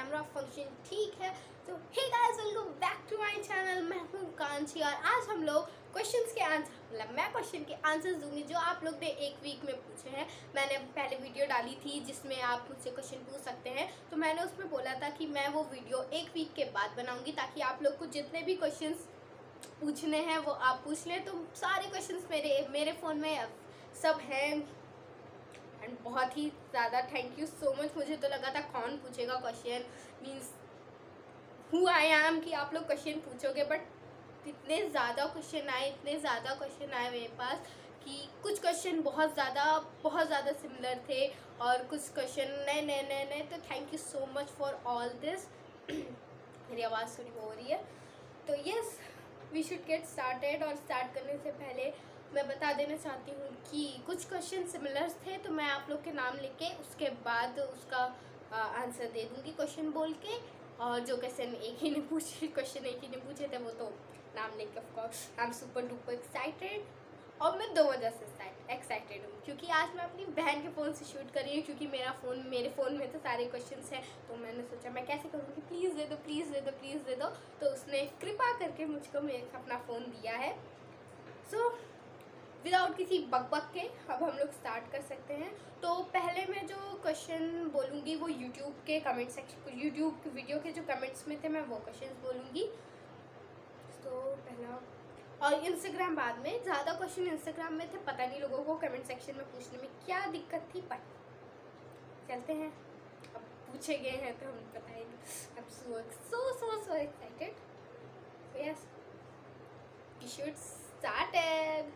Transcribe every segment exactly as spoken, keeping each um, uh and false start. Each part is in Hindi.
कैमरा फंक्शन ठीक है। तो hey guys, welcome back to my channel. मैं हूँ कांची और आज हम लोग क्वेश्चंस के आंसर मतलब मैं क्वेश्चन के आंसर्स दूंगी जो आप लोग ने एक वीक में पूछे हैं। मैंने पहले वीडियो डाली थी जिसमें आप मुझसे क्वेश्चन पूछ सकते हैं, तो मैंने उसमें बोला था कि मैं वो वीडियो एक वीक के बाद बनाऊंगी ताकि आप लोग को जितने भी क्वेश्चंस पूछने हैं वो आप पूछ लें। तो सारे क्वेश्चंस मेरे मेरे फ़ोन में सब हैं एंड बहुत ही ज़्यादा थैंक यू सो मच। मुझे तो लगा था कौन पूछेगा question, means who I am कि आप लोग क्वेश्चन पूछोगे, बट इतने ज़्यादा क्वेश्चन आए इतने ज़्यादा क्वेश्चन आए मेरे पास कि कुछ क्वेश्चन बहुत ज़्यादा बहुत ज़्यादा सिमिलर थे और कुछ क्वेश्चन नए नए नए नए तो thank you so much for all this. मेरी आवाज़ थोड़ी हो रही है, तो yes we should get started. और स्टार्ट करने से पहले मैं बता देना चाहती हूँ कि कुछ क्वेश्चन सिमिलर थे, तो मैं आप लोग के नाम लेके उसके बाद उसका आंसर दे दूँगी क्वेश्चन बोल के। और जो क्वेश्चन एक ही ने पूछे क्वेश्चन एक ही ने पूछे थे वो तो नाम लेके of course I am super duper excited. और मैं दो वजह से एक्साइटेड हूँ, क्योंकि आज मैं अपनी बहन के फ़ोन से शूट कर रही हूँ, क्योंकि मेरा फ़ोन मेरे फ़ोन में तो सारे क्वेश्चंस हैं। तो मैंने सोचा मैं कैसे करूँगी, प्लीज़ दे दो प्लीज़ दे दो प्लीज़ दे दो। तो उसने कृपा करके मुझको मेरे अपना फ़ोन दिया है। सो विदाउट किसी बकबक के अब हम लोग स्टार्ट कर सकते हैं। तो पहले मैं जो क्वेश्चन बोलूँगी वो यूट्यूब के कमेंट सेक्शन यूट्यूब के वीडियो के जो कमेंट्स में थे मैं वो क्वेश्चन बोलूँगी। तो पहला और इंस्टाग्राम बाद में, ज़्यादा क्वेश्चन इंस्टाग्राम में थे, पता नहीं लोगों को कमेंट सेक्शन में पूछने में क्या दिक्कत थी, पर चलते हैं अब पूछे गए हैं तो हम बताएंगे। I am so so so so excited. Yes we should started.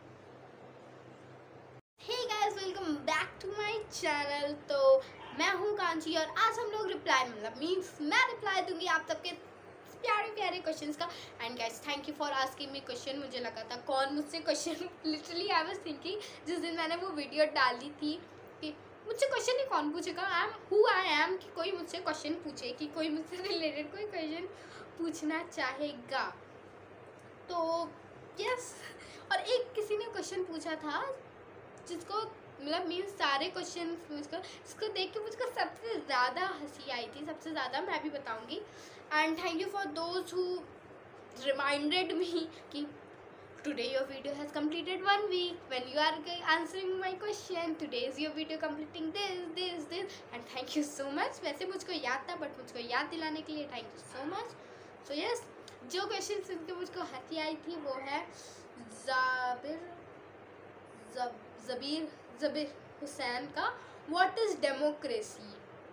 Hey guys, welcome back to my channel. तो मैं हूँ कांची और आज हम लोग रिप्लाई मतलब मीन्स मैं रिप्लाई दूंगी आप सबके प्यारे प्यारे क्वेश्चंस का। And guys thank you for asking me question. मुझे लगा था कौन मुझसे question literally I was thinking जिस दिन मैंने वो वीडियो डाली थी कि मुझसे क्वेश्चन ही कौन पूछेगा, I am who I am कि कोई मुझसे क्वेश्चन पूछे, कि कोई मुझसे रिलेटेड कोई क्वेश्चन पूछना चाहेगा। तो यस, और एक किसी ने क्वेश्चन पूछा था जिसको मतलब मीन्स सारे क्वेश्चन मुझको इसको देख के मुझको सबसे ज़्यादा हंसी आई थी, सबसे ज़्यादा मैं भी बताऊंगी। And thank you for those who reminded me कि today your video has completed one week when you are answering my question, today is your video completing this this this and thank you so much. वैसे मुझको याद था बट मुझको याद दिलाने के लिए thank you so much. So yes, जो क्वेश्चन सुन के मुझको हंसी आई थी वो है जाबिर जब जबीर जबीर हुसैन का व्हाट इज डेमोक्रेसी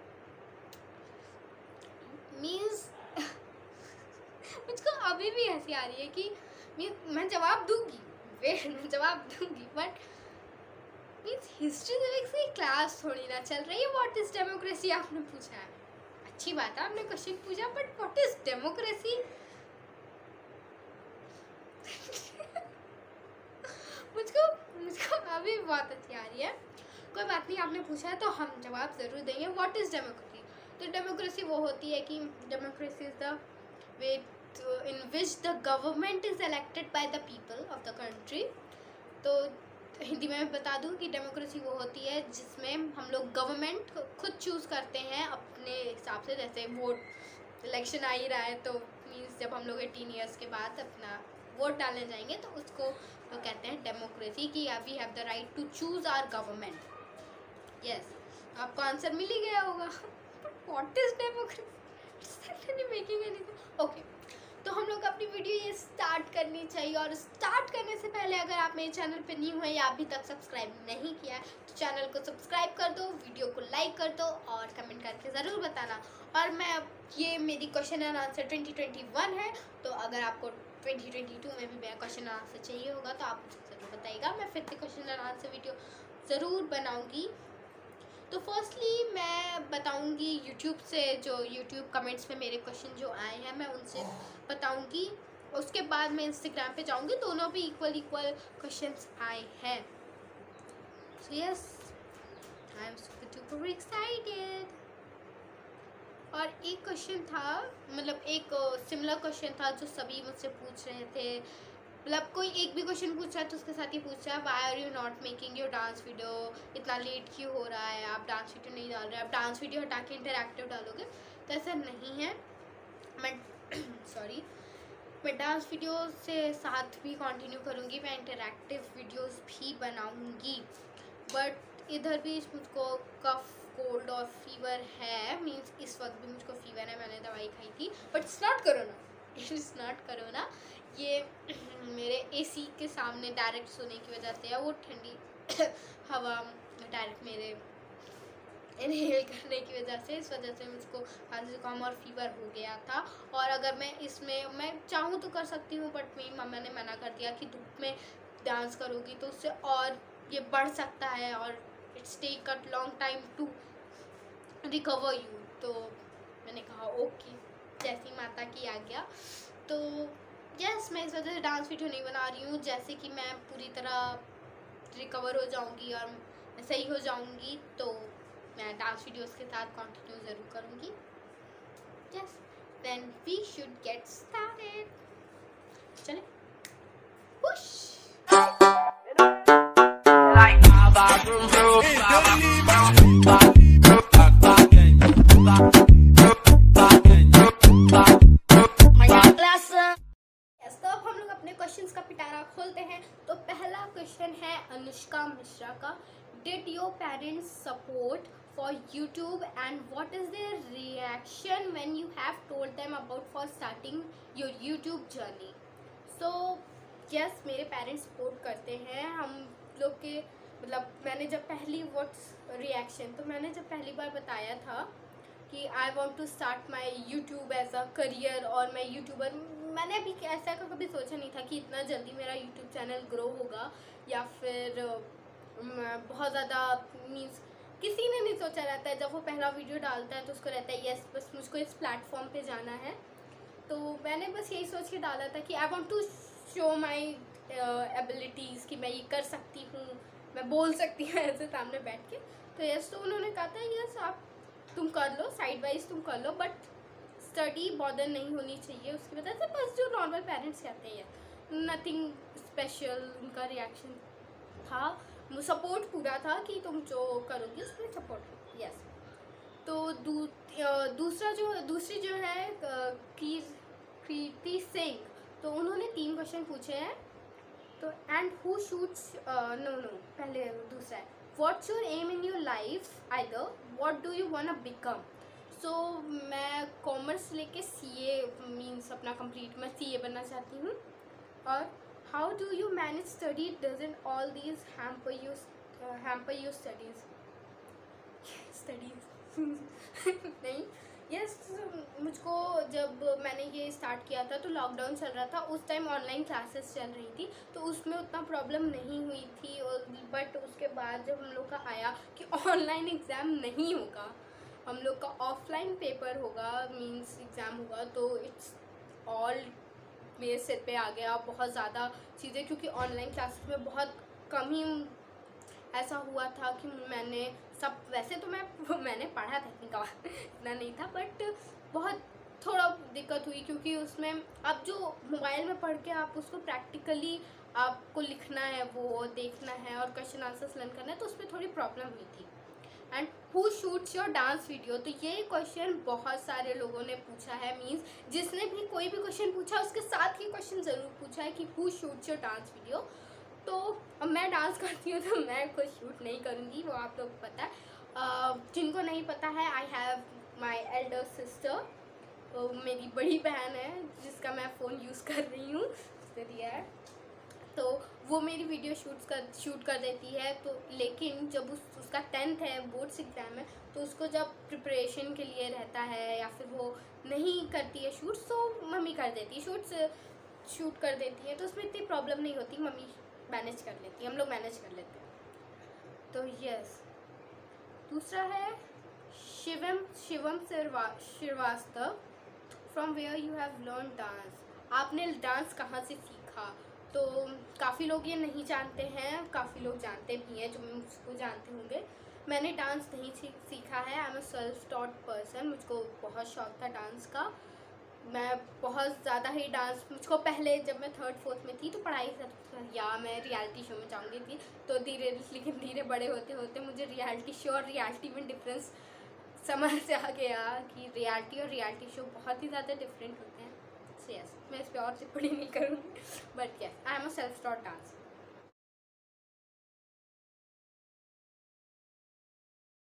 मीन्स। मुझको अभी भी हंसी आ रही है कि मैं जवाब दूंगी वेट मैं जवाब दूंगी बट मीन्स हिस्ट्री सिविक्स की क्लास थोड़ी ना चल रही है। व्हाट इज डेमोक्रेसी आपने पूछा है, अच्छी बात है आपने क्वेश्चन पूछा, बट व्हाट इज डेमोक्रेसी मुझको मुझको अभी बहुत अच्छी आ रही है। कोई बात नहीं, आपने पूछा है तो हम जवाब ज़रूर देंगे। What is democracy? तो डेमोक्रेसी वो होती है कि democracy is the way in which the government is elected by the people of the country. तो हिंदी में मैं बता दूं कि डेमोक्रेसी वो होती है जिसमें हम लोग गवर्नमेंट खुद चूज़ करते हैं अपने हिसाब से। जैसे वोट इलेक्शन आ ही रहा है तो मीन्स जब हम लोग एटीन ईयर्स के बाद अपना वोट डालने जाएंगे तो उसको वो कहते हैं डेमोक्रेसी कि we have the right to choose our government. Yes, आपको आंसर मिल ही गया होगा। What is democracy making anything okay. तो हम लोग अपनी वीडियो ये स्टार्ट करनी चाहिए, और स्टार्ट करने से पहले अगर आप मेरे चैनल पे न्यू हैं या अभी तक सब्सक्राइब नहीं किया है तो चैनल को सब्सक्राइब कर दो, वीडियो को लाइक कर दो और कमेंट करके ज़रूर बताना। और मैं ये मेरी question and answer twenty twenty one है, तो अगर आपको ट्वेंटी ट्वेंटी टू में भी मेरा क्वेश्चन एंड आंसर चाहिए होगा तो आप मुझे ज़रूर बताइएगा, मैं फिर से क्वेश्चन एंड आंसर वीडियो ज़रूर बनाऊँगी। तो फर्स्टली मैं बताऊंगी यूट्यूब से, जो यूट्यूब कमेंट्स में मेरे क्वेश्चन जो आए हैं मैं उनसे बताऊंगी। उसके बाद मैं इंस्टाग्राम पे जाऊंगी, दोनों भी इक्वल इक्वल क्वेश्चंस आए हैं। So yes, I am super duper excited. और एक क्वेश्चन था, मतलब एक सिमिलर क्वेश्चन था जो सभी मुझसे पूछ रहे थे, मतलब कोई एक भी क्वेश्चन पूछ रहा है तो उसके साथ ही पूछ रहा है why are you not making your dance video, इतना लेट क्यों हो रहा है, आप डांस वीडियो नहीं डाल रहे, आप डांस वीडियो हटा के इंटरैक्टिव डालोगे। तो ऐसा नहीं है। मैं सॉरी मैं डांस वीडियो से साथ भी कंटिन्यू करूँगी, मैं इंटरैक्टिव वीडियोस भी बनाऊँगी। बट इधर भी मुझको कफ कोल्ड और फीवर है, मींस इस वक्त भी मुझको फीवर है, मैंने दवाई खाई थी, but it's not corona, it's not corona. ये मेरे एसी के सामने डायरेक्ट सोने की वजह से है, वो ठंडी हवा डायरेक्ट मेरे इनहेल करने की वजह से, इस वजह से मुझको खांसी जुकाम और फीवर हो गया था। और अगर मैं इसमें मैं चाहूँ तो कर सकती हूँ, बट मेरी मम्मा ने मना कर दिया कि धूप में डांस करोगी तो उससे और ये बढ़ सकता है और it's take a long time to recover you. तो मैंने कहा ओके, जैसी माता की आज्ञा। तो यस, मैं इस वजह से डांस वीडियो नहीं बना रही हूँ। जैसे कि मैं पूरी तरह रिकवर हो जाऊँगी और मैं सही हो जाऊँगी तो मैं डांस वीडियोस के साथ कंटिन्यू ज़रूर करूँगी। Yes, then we should get started. चले पुश। तो अब हम लोग अपने क्वेश्चंस का पिटारा खोलते हैं। तो पहला क्वेश्चन है अनुष्का मिश्रा का, did your parents support for YouTube and what is their reaction when you have told them about for starting your YouTube journey? So yes, मेरे पेरेंट्स सपोर्ट करते हैं हम लोग के, मतलब मैंने जब पहली व्हाट्स रिएक्शन तो मैंने जब पहली बार बताया था कि I want to start my YouTube as a career और मैं यूट्यूबर, मैंने अभी ऐसा कभी सोचा नहीं था कि इतना जल्दी मेरा यूट्यूब चैनल ग्रो होगा या फिर बहुत ज़्यादा, मीन्स किसी ने नहीं सोचा रहता है जब वो पहला वीडियो डालता है तो उसको रहता है यस बस मुझको इस प्लेटफॉर्म पे जाना है। तो मैंने बस यही सोच के डाला था कि I want to show my abilities कि मैं ये कर सकती हूँ, मैं बोल सकती हूँ ऐसे सामने बैठ के। तो यस, तो उन्होंने कहा था यस आप तुम कर लो, साइड वाइज तुम कर लो, बट स्टडी बॉदर नहीं होनी चाहिए उसकी वजह से, बस जो नॉर्मल पेरेंट्स कहते हैं, नथिंग स्पेशल उनका रिएक्शन था। सपोर्ट पूरा था कि तुम जो करोगी उसमें सपोर्ट। यस, तो दू, दूसरा जो दूसरी जो है कृति सिंह, तो उन्होंने तीन क्वेश्चन पूछे हैं। तो and who shoots, no no पहले दूसरा है, what's your aim in your life, either what do you want to become. So मैं कॉमर्स लेके सीए मींस अपना कंप्लीट, मैं सीए बनना चाहती हूँ। और how do you manage study, doesn't all these hamper you uh, hamper your studies studies नहीं। यस, मुझको जब मैंने ये स्टार्ट किया था तो लॉकडाउन चल रहा था, उस टाइम ऑनलाइन क्लासेस चल रही थी तो उसमें उतना प्रॉब्लम नहीं हुई थी। और बट उसके बाद जब हम लोग का आया कि ऑनलाइन एग्ज़ाम नहीं होगा, हम लोग का ऑफलाइन पेपर होगा, मींस एग्ज़ाम होगा, तो इट्स ऑल मेरे सिर पे आ गया बहुत ज़्यादा चीज़ें, क्योंकि ऑनलाइन क्लासेस में बहुत कम ही ऐसा हुआ था कि मैंने सब, वैसे तो मैं मैंने पढ़ा था इतना इतना नहीं था, बट बहुत थोड़ा दिक्कत हुई क्योंकि उसमें अब जो मोबाइल में पढ़ के आप उसको प्रैक्टिकली आपको लिखना है, वो देखना है और क्वेश्चन आंसर्स लर्न करना है, तो उसमें थोड़ी प्रॉब्लम हुई थी। And who shoots your dance video, तो ये क्वेश्चन बहुत सारे लोगों ने पूछा है, मींस जिसने भी कोई भी क्वेश्चन पूछा उसके साथ ही क्वेश्चन ज़रूर पूछा है कि who shoots your dance video. तो अब मैं डांस करती हूँ तो मैं कुछ शूट नहीं करूँगी, वो आप लोग पता है। uh, जिनको नहीं पता है, I have my elder sister, मेरी बड़ी बहन है जिसका मैं फ़ोन यूज़ कर रही हूँ, उसने दिया है, तो वो मेरी वीडियो शूट्स कर शूट कर देती है। तो लेकिन जब उस उसका टेंथ है, बोर्ड्स एग्ज़ाम है, तो उसको जब प्रिपरेशन के लिए रहता है या फिर वो नहीं करती है शूट्स, तो मम्मी कर देती है शूट्स शूट कर देती है, तो उसमें इतनी प्रॉब्लम नहीं होती, मम्मी मैनेज कर लेती है, हम लोग मैनेज कर लेते हैं। तो यस, दूसरा है Shivam Shivam Shrivastava, from where you have learn dance, आपने डांस कहाँ से सीखा। तो काफ़ी लोग ये नहीं जानते हैं, काफ़ी लोग जानते भी हैं जो मुझको जानते होंगे। मैंने डांस नहीं सीखा है, I am a self taught person, मुझको बहुत शौक था डांस का, मैं बहुत ज़्यादा ही डांस, मुझको पहले जब मैं थर्ड फोर्थ में थी तो पढ़ाई कर या मैं रियलिटी शो में जाऊँगी थी, तो धीरे लेकिन धीरे बड़े होते होते मुझे रियलिटी शो और रियलिटी में डिफरेंस समझ से आ गया कि रियलिटी और रियलिटी शो बहुत ही ज़्यादा डिफरेंट होते हैं। सो यस, मैं इस पर और टिप्पणी नहीं करूँगी, but yes I am a self taught dancer.